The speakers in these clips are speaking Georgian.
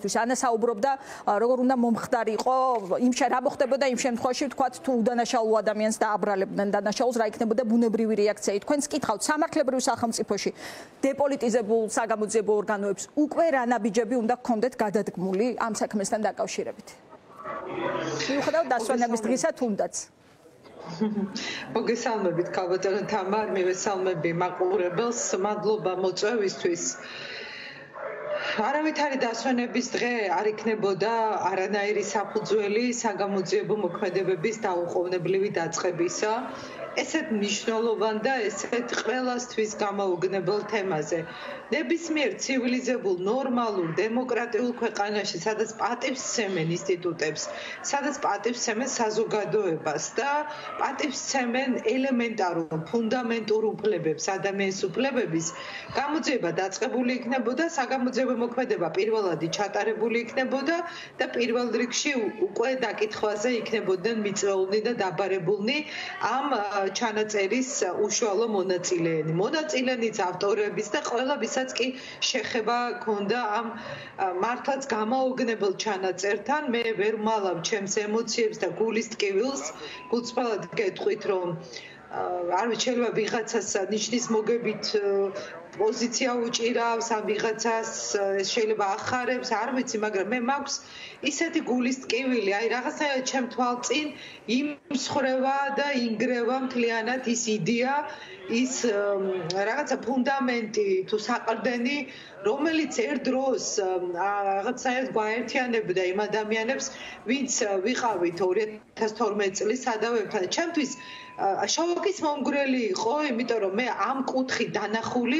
მისთვის. ანასაუბრობდა როგორ უნდა მომხდარიყო იმ რა მოხდებოდა იმ შემთხვევაში ვთქვათ თუ უდანაშაულო ადამიანს დააბრალებდნენ დანაშაულს რა იქნებოდა ბუნებრივი რეაქცია. თქვენს კითხავთ სამართლებრივ სახელმწიფოში დეპოლიტიზებულ საგამოძიებო ორგანოებს უკვე რა ნაბიჯები უნდა გქონდეთ გადადგმული ამ საქმესთან დაკავშირებით. მიუხედავად დასვენების დღისა თუნდაც მოგესალმებით ქალბატონო თამარ, მივესალმები მაყურებელს, მადლობა მოწვევისთვის. არავითარი დასვენების დღე არ იქნებოდა არანაირი საფუძველი საგამოძიებო მოქმედებების დაუყოვნებლივი დაწყებისა. ესეთ მნიშვნელოვან და ესეთ ყველასთვის გამოუგნებელ თემაზე. ნებისმიერ ცივილიზებულ, ნორმალურ, დემოკრატიულ ქვეყანაში, სადაც პატივს სცემენ ინსტიტუტებს, სადაც პატივს სცემენ საზოგადოებას და პატივს სცემენ ელემენტარულ, ფუნდამენტურ უფლებებს, ადამიანის უფლებების, გამოძიება დაწყებული იქნებოდა, საგამოძიებო მოქმედება პირველადი ჩატარებული იქნებოდა და პირველ რიგში უკვე დაკითხვაზე იქნებოდნენ მიწვეულნი და დაბარებულნი ამ ჩანაწერის უშუალო მონაწილეები. მონაწილეებიც ავტორების და ყველა ვისაც კი შეხება ჰქონდა ამ მართლაც გამოუგნებელ ჩანაწერთან. მე ვერ ვალავ ჩემს ემოციებს და გულის ტკივილს. გულწრფელად გეტყვით, რომ არ ვიცი, შეიძლება ვიღაცას ნიშნის მოგებით პოზიცია უჭირავს, ამ ვიღაცას შეიძლება ახარებს, არ ვიცი, მაგრამ მე მაქვს ისეთი გულის ტკივილი, აი რაღაცნაირად ჩემ თვალწინ იმსხრევა და ინგრევა მთლიანად ის იდეა, ის რაღაცა ფუნდამენტი თუ საყრდენი, რომელიც ერთ დროს რაღაცნაირად გვაერთიანებდა იმ ადამიანებს, ვინც ვიყავით 2012 წლის სადავებთან. ჩემთვის შოკის მომგვრელი იყო, იმიტომ რომ მე ამ კუთხით დანახული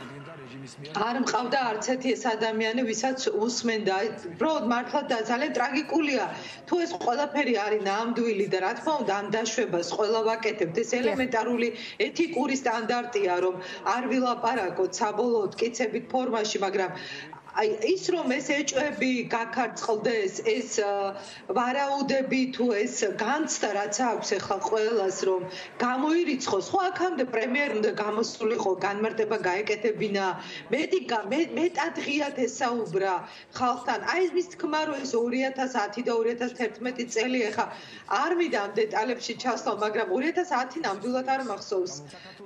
არ მყავდა არც ერთი ეს ადამიანი, ვისაც უსმენდა. უბრალოდ მართლა ძალიან ტრაგიკულია. თუ ეს ყველაფერი არის ნამდვილი და რა თქმა უნდა ამ დაშვებას ყველა ვაკეთებთ, ეს ელემენტარული ეთიკური სტანდარტია, რომ არ ვილაპარაკოთ საბოლოოდ კიცებით ფორმაში, მაგრამ აი ის რომ ეს ეჭვები გაქარწყლდეს, ეს ვარაუდები თუ ეს განცდა რაც აქვს ახლა ყველას რომ გამოირიცხოს, ხო აქამდე პრემიერ უნდა გამოსულიყო, განმარტება გაეკეთებინა, მეტად ღიად ესაუბრა ხალხთან. აი მის თქმა რომ ეს 2010 და 2011 წელი ახლა არ მინდა ამ დეტალებში ჩასვლა, მაგრამ 2010 ნამდვილად არ მახსოვს.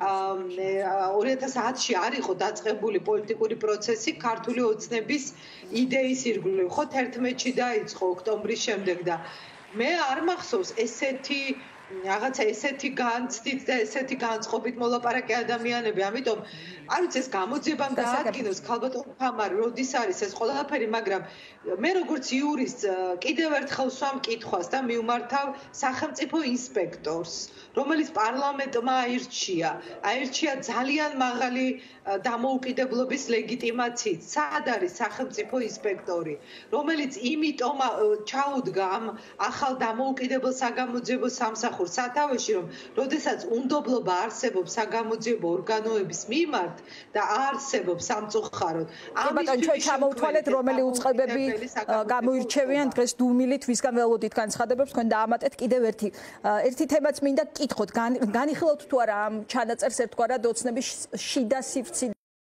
2010-ში არ იყო დაწყებული პოლიტიკური პროცესი ქართული ოცნების იდეის ირგვლივ, ხო 11-ში დაიწყო ოქტომბრის შემდეგ და მე არ მახსოვს ესეთი რაღაცა ესეთი განცდით და ესეთი განწყობით მოლაპარაკე ადამიანები, ამიტომ არ ვიცი ეს გამოძიებამ დაადგინოს ქალბატონ თამარ, როდის არის ეს ყველაფერი, მაგრამ მე როგორც იურისტ კიდევ ერთხელ ვსვამ კითხვას და მივმართავ სახელმწიფო ინსპექტორს, რომელიც პარლამენტმა აირჩია ძალიან მაღალი დამოუკიდებლობის ლეგიტიმაციით. სად არის სახელმწიფო ინსპექტორი, რომელიც იმიტომ ჩაუდგა ამ ახალ დამოუკიდებელ საგამოძიებო სამსახურს სათავეში, რომ როდესაც უნდობლობა არსებობს საგამოძიებო ორგანოების მიმართ და არსებობს სამწუხაროდ. ამიტომ ჩვენ ჩამოვთვალეთ, რომელი უწყებები გამოირჩევიან დღეს დუმილით, ვისგან ველოდით განცხადებებს, თქვენ დაამატეთ კიდევ ერთი თემაც მინდა გკითხოთ, განიხილავთ თუ არა ამ ჩანაწერს ერთგვარად ოცნების შიდა სივრცე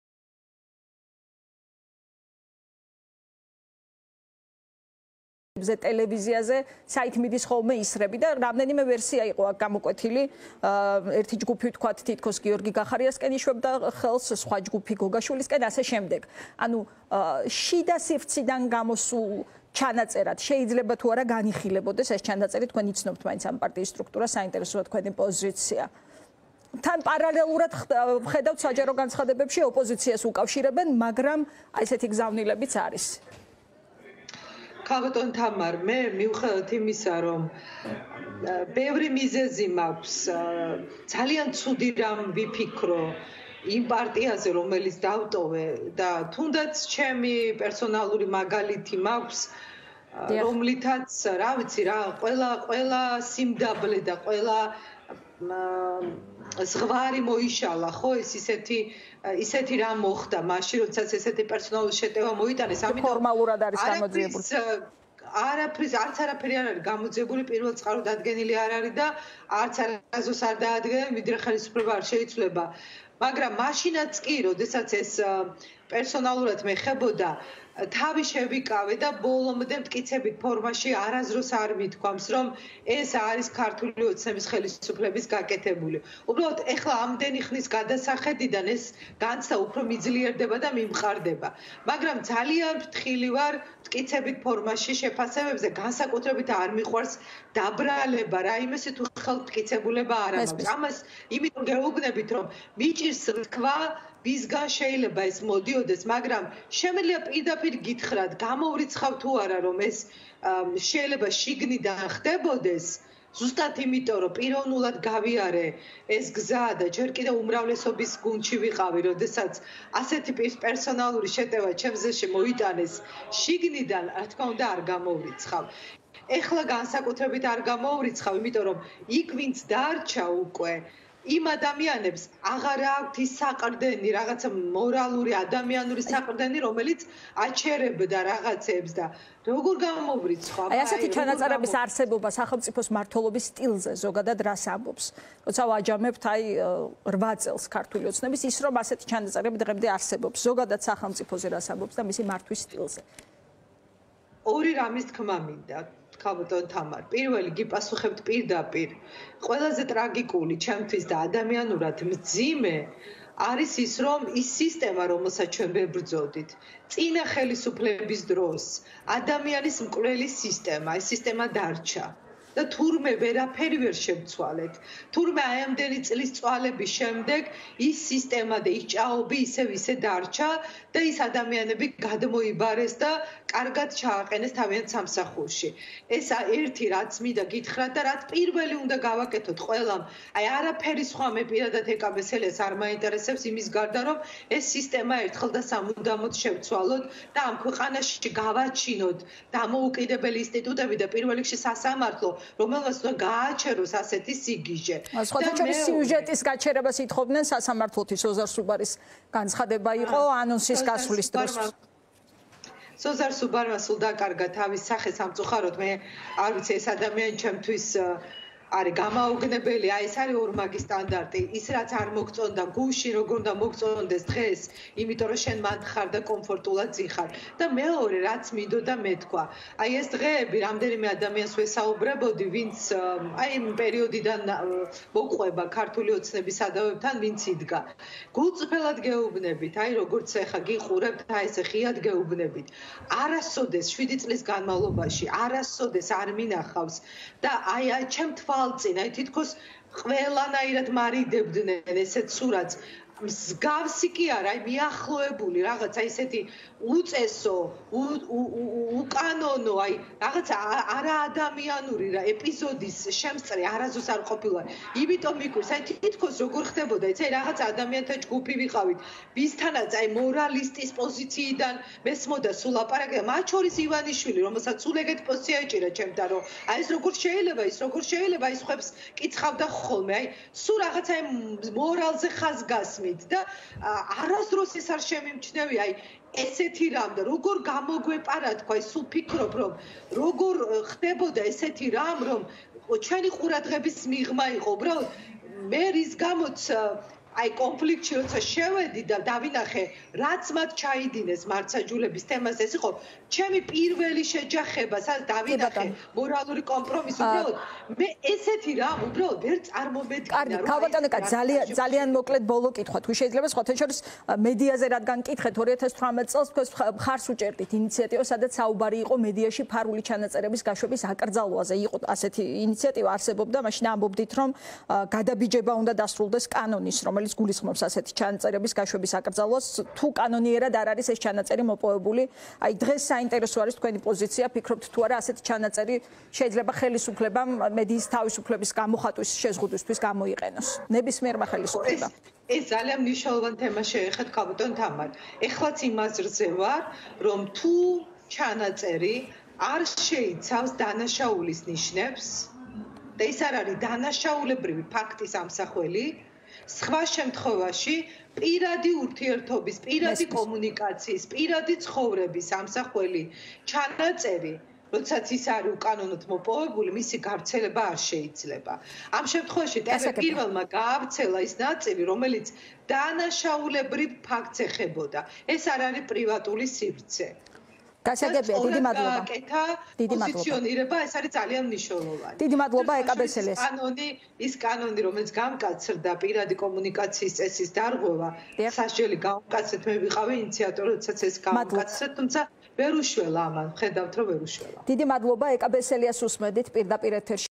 ტელევიზიაზე საით მიდის ხოლმე ისრები და რამდენიმე ვერსია იყო აქ გამოკვეთილი. ერთი ჯგუფი ვთქვათ თითქოს გიორგი გახარიასკენ იშვებდა ხელს, სხვა ჯგუფი გოგაშვილისკენ, ასე შემდეგ. ანუ შიდა სივრციდან გამოსულ ჩანაწერად შეიძლება თუ არა განიხილებოდეს ეს ჩანაწერი, თქვენ იცნობთ მაინც ამ პარტიის სტრუქტურას, საინტერესოა თქვენი პოზიცია. თან პარალელურად ხედავთ საჯარო განცხადებებში ოპოზიციას უკავშირებენ, მაგრამ აი ესეთი გზავნილებიც არის. ქალბატონ თამარ, მე მიუხედავად იმისა, რომ ბევრი მიზეზი მაქვს, ძალიან ცუდი რამ ვიფიქრო იმ პარტიაზე, რომელიც დავტოვე და თუნდაც ჩემი პერსონალური მაგალითი მაქვს, რომლითაც, რა ვიცი რა, ყველა სიმდაბლე და ყველა ზღვარი მოიშალა, ხო, ეს ისეთი რამ მოხდა მაშინ, როდესაც ესეთი პერსონალური შეტევა მოიტანეს, ამიტომ ფორმალურად არის გამოძიებული. არც არაფერი არ არის გამოძიებული, პირველ წყაროდ დადგენილი არ არის და არც არასდროს არ დაადგენენ, ვიდრე ხელისუფლება არ შეიცვლება. მაგრამ მაშინაც კი, როდესაც ეს პერსონალურად მეხებოდა, თავი შევიკავე და ბოლომდე მტკიცებით ფორმაში არასდროს არ მithქვამს, რომ ეს არის ქართული ოცნების ხელისუფლების გაკეთებული. უბრალოდ ეხლა ამდენი ხნის გადასახედიდან ეს განცდა უფრო მიძლიერდება და მიმყარდება. მაგრამ ძალიან ფრთხილი ვარ მტკიცებით ფორმაში შეფასებებზე, განსაკუთრებით არ მიყვარს დაბრალება, რაიმეს თუ ხელმტკიცებულება არ აქვს. ამას იმიტომ გეუბნებით, რომ მიჭირს თქვა ვისგან შეიძლება ეს მოდიოდეს, მაგრამ შემიძლია პირდაპირ გითხრათ, გამოვრიცხავ თუ არა, რომ ეს შეიძლება შიგნიდან ხდებოდეს, ზუსტად იმიტომ, რომ პიროვნულად გავიარე ეს გზა და ჯერ კიდევ უმრავლესობის გუნდში ვიყავი, როდესაც ასეთი პერსონალური შეტევა ჩემზე მოიტანეს შიგნიდან, რა თქმა უნდა, არ გამოვრიცხავ. ეხლა განსაკუთრებით არ გამოვრიცხავ, იმიტომ რომ იქ ვინც დარჩა უკვე იმ ადამიანებს აღარ აქვთ ის საყრდენი, რაღაცა მორალური, ადამიანური საყრდენი, რომელიც აჩერებდა რაღაცებს და როგორ გამოვრიცხავ? აი ასეთი ჩანაწერების არსებობა სახელმწიფოს მმართველობის სტილზე ზოგადად რას ამბობს? როცა ვაჯამებთ აი 8 წელს ქართული ოცნების, ის რომ ასეთი ჩანაწერები დღემდე არსებობს, ზოგადად სახელმწიფოზე რას ამბობს და მისი მართვის სტილზე? ორი რამის თქმა მინდა. ქალბატონ თამარ, პირველი გიპასუხებთ პირდაპირ. ყველაზე ტრაგიკული ჩემთვის და ადამიანურად მძიმე არის ის, რომ ის სისტემა, რომელსაც ჩვენ ვებრძოდით, წინა ხელისუფლების დროს ადამიანის მკვლელი სისტემა, ეს სისტემა დარჩა. და თურმე ვერაფერი ვერ შევცვალეთ. თურმე აი ამდენი წლის წვალების შემდეგ ის სისტემა და ის ჭაობი ისე დარჩა და ის ადამიანები გადმოიბარეს და კარგად ჩააყენეს თავიანთ სამსახურში. ეს ერთი რაც მინდა გითხრათ და რაც პირველი უნდა გავაკეთოთ ყველამ. აი არაფერი სხვა მე პირადად ეკაბესელეს არ მაინტერესებს იმის გარდა რომ ეს სისტემა ერთხელ და სამუდამოდ შევცვალოთ და ამ ქვეყანაში გავაჩინოთ დამოუკიდებელი ინსტიტუტები და პირველ რიგში სასამართლო რომელსაც უნდა გააჩეროს ასეთი სიგიჟე. სხვათა შორის სიუჟეტის გაჩერებას ითხოვდნენ სასამართლოთი სოზარ სუბარის განცხადება იყო ანონსის გასვლის დროს. სოზარ სუბარმა სულ დაკარგა თავის სახე სამწუხაროდ მე არ ვიცი ეს ადამიანი ჩემთვის არის გამაოგნებელი, აი ეს არის ორმაგი სტანდარტი. ის რაც არ მოგწონდა გუში, როგორ უნდა მოგწონდეს დღეს, იმიტომ რომ შენ მანდ ხარ და კომფორტულად ზიხარ. და მეორე რაც მინდოდა მეთქვა. აი ეს დღეები რამდენიმე ადამიანს ვესაუბრებოდი, ვინც აი იმ პერიოდიდან მოყვება ქართული ოცნების სადავებთან, ვინც იდგა. გულწრფელად გეუბნებით, აი როგორც ეხა გიყურებთ, აი ესე ღიად გეუბნებით. არასოდეს 7 წლის განმავლობაში, არასოდეს არ მინახავს და აი ჩემ წინ, აი თითქოს ყველანაირად მარიდებდნენ ესეთ სურათს. მსგავსი კი არა, აი მიახლოებული რაღაცა ისეთი უწესო, უკანონო, აი რაღაცა არაადამიანური რა ეპიზოდის შემწრე არასდროს არ ყოფილა. იმიტომ მიკვირს, აი თითქოს როგორ ხდებოდა, იცი, აი რაღაცა ადამიანთა ჯგუფი ვიყავით, ვისთანაც აი მორალისტის პოზიციიდან მესმოდა სულ ლაპარაკი და მათ შორის ივანიშვილი, რომელსაც სულ ეგეთი პოზიცია ეჭირა ჩემთან, რომ აი ეს როგორ შეიძლება, ის ხებს კითხავდა ხოლმე, აი სულ რაღაცა მორალზე ხაზგასმით და არასდროს ეს არ შემიმჩნევი, აი ესეთი რამ და როგორ გამოგვეპარა თქვა, სულ ფიქრობ რომ როგორ ხდებოდა ესეთი რამ, რომ ჩვენი ყურადღების მიღმა იყო, უბრალოდ მე რის გამოც აი კონფლიქტში როცა შევედი და დავინახე რაც მათ ჩაიდინეს მართსაჯულების თემას ეს იყო ჩემი პირველი შეჯახება სადაც დავინახე მორალური კომპრომისი უბრალოდ მე ესეთი რამ უბრალოდ ვერ წარმომედგინა კარგი ქალბატონიკა ძალიან მოკლედ ბოლო კითხვა თუ შეიძლება სხვათა შორის მედიაზე რადგან კითხეთ 2018 წელს თქვენ ხარს უჭერდით ინიციატივას სადაც საუბარი იყო მედიაში ფარული ჩანაწერების გაშვების აკრძალვაზე იყო ასეთი ინიციატივა არსებობდა მაშინ ამბობდით რომ გადაბიჯება უნდა დასრულდეს კანონის რომელიც გულისხმობს ასეთი ჩანაწერების გაშვების აკრძალვას თუ კანონიერად არ არის ეს ჩანაწერი მოპოვებული აი დღეს საინტერესო არის თქვენი პოზიცია ფიქრობთ თუ არა ასეთი ჩანაწერი შეიძლება ხელისუფლებამ მედიის თავისუფლების გამოხატვის შეზღუდვისთვის გამოიყენოს ნებისმიერ ხელისუფლება ეს ძალიან მნიშვნელოვანი თემა შეეხეთ ქალბატონ თამარ ეხლაც იმაზრზე ვარ რომ თუ ჩანაწერი არ შეიცავს დანაშაულის ნიშნებს და ის არ არის დანაშაულებრივი ფაქტის ამსახველი სხვა შემთხვევაში პირადი ურთიერთობის, პირადი კომუნიკაციის, პირადი ცხოვრების ამსახველი ჩანაწერი, როდესაც ის არის უკანონოდ მოპოვებული, მისი გავრცელება არ შეიძლება. ამ შემთხვევაში პირველმა გაავრცელა ის ნაწილი, რომელიც დანაშაულებრივ ფაქტს ეხებოდა. ეს არ არის პრივატული სივრცე. გასაგებია, დიდი მადლობა. დიდი მადლობა. პოზიციონირება ეს არის ძალიან მნიშვნელოვანი. დიდი მადლობა ეკაბესელეს. ის კანონი, რომელიც გამკაცრდა პირადი კომუნიკაციის წესის დარღვევა, სასჯელი გამკაცრეთ, მე ვიყავი ინიციატორი, როდესაც ეს გამკაცრეთ, თუმცა ვერ უშველა ამან, ხედავთ რომ ვერ უშველა. დიდი მადლობა ეკაბესელიას უსმედით პირდაპირ ეთერში.